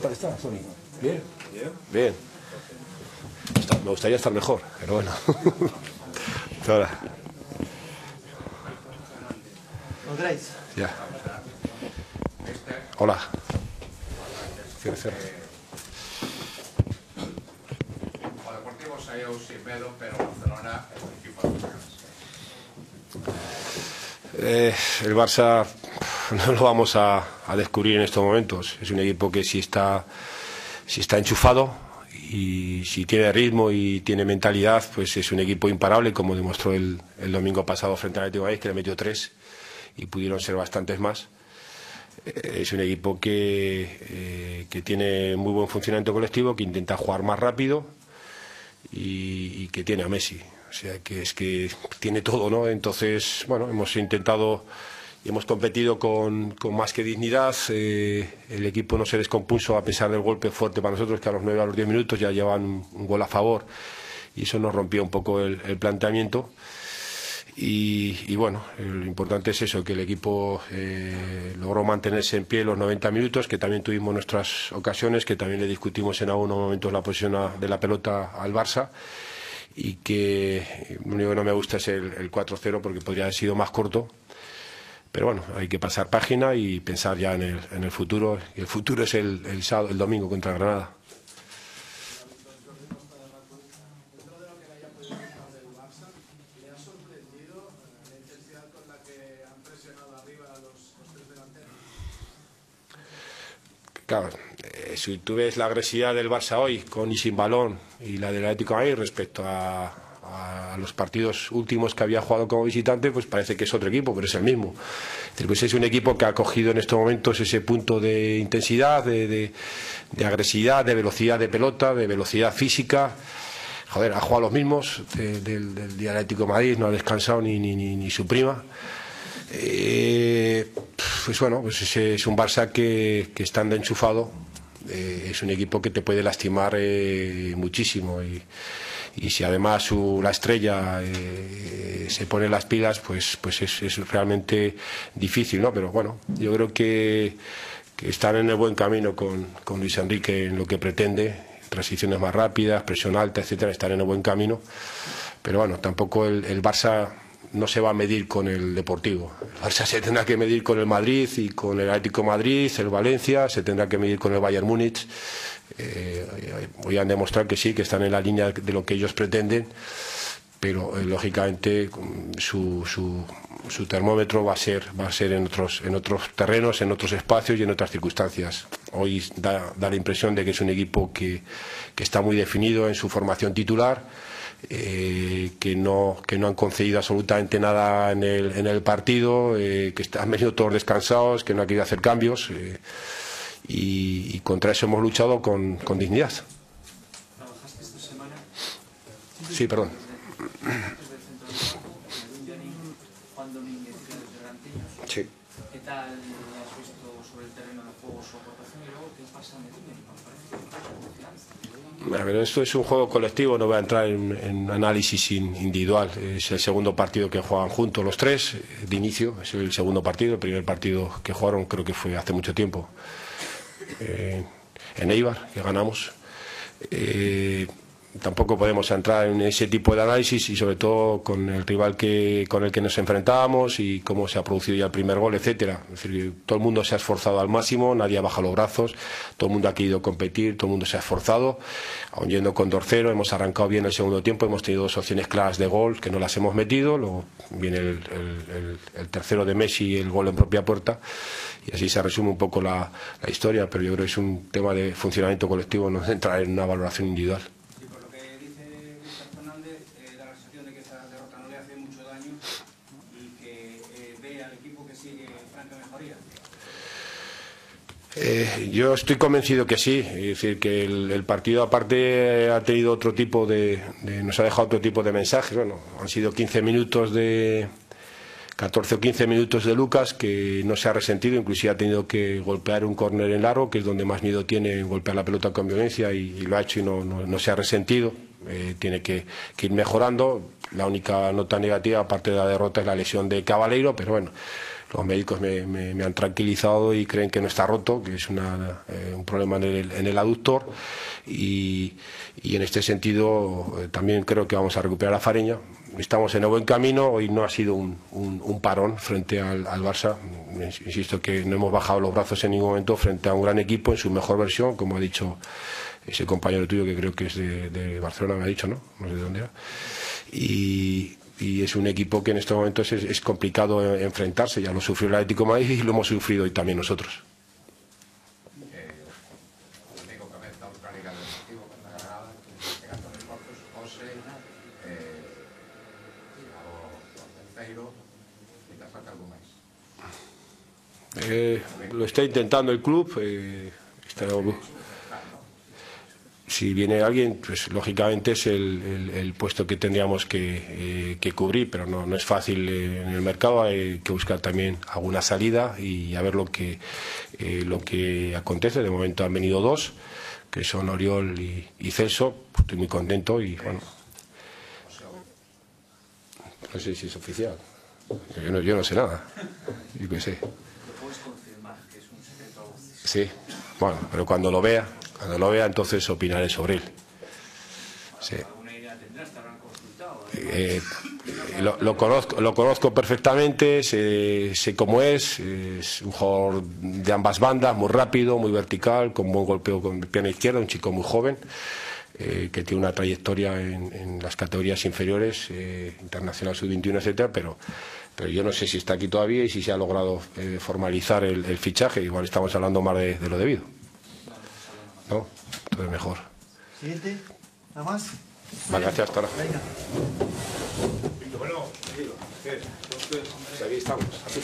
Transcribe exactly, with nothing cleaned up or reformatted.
tal estás, Tony? ¿Bien? Bien. Está, me gustaría estar mejor, pero bueno. Ahora. Ya. Hola. Cierra, cierra. O Deportivo salió sin miedo, pero Barcelona es un equipo de ganas. Eh, el Barça no lo vamos a, a descubrir en estos momentos. Es un equipo que si está, si está enchufado y si tiene ritmo y tiene mentalidad, pues es un equipo imparable, como demostró el, el domingo pasado frente al Atlético de Madrid, que le metió tres y pudieron ser bastantes más. Eh, es un equipo que, eh, que tiene muy buen funcionamiento colectivo, que intenta jugar más rápido y, y que tiene a Messi. O sea, que es que tiene todo, ¿no? Entonces, bueno, hemos intentado y hemos competido con, con más que dignidad. Eh, el equipo no se descompuso a pesar del golpe fuerte para nosotros, que a los nueve a los diez minutos ya llevaban un, un gol a favor y eso nos rompió un poco el, el planteamiento. Y, y bueno, lo importante es eso, que el equipo eh, logró mantenerse en pie los noventa minutos, que también tuvimos nuestras ocasiones, que también le discutimos en algunos momentos la posición a, de la pelota al Barça, y que lo único que no me gusta es el, el cuatro cero porque podría haber sido más corto, pero bueno, hay que pasar página y pensar ya en el, en el futuro, y el futuro es el, el, sábado, el domingo contra Granada. Claro, eh, si tú ves la agresividad del Barça hoy con y sin balón y la del Atlético de Madrid respecto a, a, a los partidos últimos que había jugado como visitante, pues parece que es otro equipo, pero es el mismo. Es decir, pues es un equipo que ha cogido en estos momentos ese punto de intensidad, de, de, de agresividad, de velocidad de pelota, de velocidad física. Joder, ha jugado los mismos de, de, del día Atlético de Madrid, no ha descansado ni, ni, ni, ni su prima. Eh, pues bueno, pues ese es un Barça que, que estando enchufado eh, es un equipo que te puede lastimar eh, muchísimo y, y si además su, la estrella eh, se pone las pilas, pues, pues es, es realmente difícil, ¿no? Pero bueno, yo creo que, que están en el buen camino con, con Luis Enrique en lo que pretende, transiciones más rápidas, presión alta, etcétera, están en el buen camino, pero bueno, tampoco el, el Barça no se va a medir con el Deportivo. El Barça se tendrá que medir con el Madrid y con el Atlético de Madrid, el Valencia, se tendrá que medir con el Bayern Múnich. Eh, hoy han demostrado que sí, que están en la línea de lo que ellos pretenden, pero eh, lógicamente su, su, su termómetro va a ser, va a ser en otros, en otros terrenos, en otros espacios y en otras circunstancias. Hoy da, da la impresión de que es un equipo que, que está muy definido en su formación titular. Eh, que no que no han concedido absolutamente nada en el, en el partido, eh, que han venido todos descansados, que no ha querido hacer cambios eh, y, y contra eso hemos luchado con, con dignidad. ¿Trabajaste esta semana? Sí, perdón. Sí. ¿Qué tal has visto sobre el terreno de juego su aportación y luego qué pasa en el Medina? A ver, esto es un juego colectivo, no voy a entrar en, en análisis individual. Es el segundo partido que juegan juntos los tres, de inicio, es el segundo partido. El primer partido que jugaron creo que fue hace mucho tiempo, eh, en Eibar, que ganamos. Eh, tampoco podemos entrar en ese tipo de análisis y sobre todo con el rival que, con el que nos enfrentábamos y cómo se ha producido ya el primer gol, etcétera. Es decir, todo el mundo se ha esforzado al máximo, nadie ha bajado los brazos, todo el mundo ha querido competir, todo el mundo se ha esforzado, aun yendo con dos cero, hemos arrancado bien el segundo tiempo, hemos tenido dos opciones claras de gol que no las hemos metido, luego viene el, el, el, el tercero de Messi y el gol en propia puerta, y así se resume un poco la, la historia, pero yo creo que es un tema de funcionamiento colectivo, no entrar en una valoración individual. Eh, yo estoy convencido que sí, es decir, que el, el partido aparte ha tenido otro tipo de, de, nos ha dejado otro tipo de mensajes. Bueno, han sido quince minutos de, catorce o quince minutos de Lucas que no se ha resentido, inclusive ha tenido que golpear un córner en largo, que es donde más miedo tiene en golpear la pelota con violencia, y, y lo ha hecho y no, no, no se ha resentido. Eh, tiene que, que ir mejorando. La única nota negativa, aparte de la derrota, es la lesión de Cabaleiro, pero bueno, Los médicos me, me, me han tranquilizado y creen que no está roto, que es una, eh, un problema en el, en el aductor, y, y en este sentido eh, también creo que vamos a recuperar a Fareña. Estamos en el buen camino. Hoy no ha sido un, un, un parón frente al, al Barça. Insisto que no hemos bajado los brazos en ningún momento frente a un gran equipo en su mejor versión, como ha dicho ese compañero tuyo que creo que es de, de Barcelona, me ha dicho, ¿no? No sé de dónde era. Y, y es un equipo que en estos momentos es, es complicado enfrentarse. Ya lo sufrió el Atlético de Madrid y lo hemos sufrido hoy también nosotros. Eh, lo está intentando el club. Eh, está, si viene alguien, pues lógicamente es el, el, el puesto que tendríamos que, eh, que cubrir, pero no, no es fácil eh, en el mercado. Hay que buscar también alguna salida y a ver lo que, eh, lo que acontece. De momento han venido dos, que son Oriol y, y Celso. Pues estoy muy contento y bueno, no sé si es oficial. Yo no, yo no sé nada. Yo qué sé. Sí, bueno, pero cuando lo vea, cuando lo vea, entonces opinaré sobre él. Sí. Eh, lo, lo conozco, lo conozco perfectamente, sé, sé cómo es. Es un jugador de ambas bandas, muy rápido, muy vertical, con buen golpeo con el pierna izquierda, un chico muy joven. Eh, que tiene una trayectoria en, en las categorías inferiores, eh, internacional sub veintiuno, etcétera, pero, pero yo no sé si está aquí todavía y si se ha logrado eh, formalizar el, el fichaje. Igual estamos hablando más de, de lo debido, ¿no? Entonces mejor. Siguiente, nada más. Vale, gracias, hasta ahora. Venga. Bueno, aquí estamos.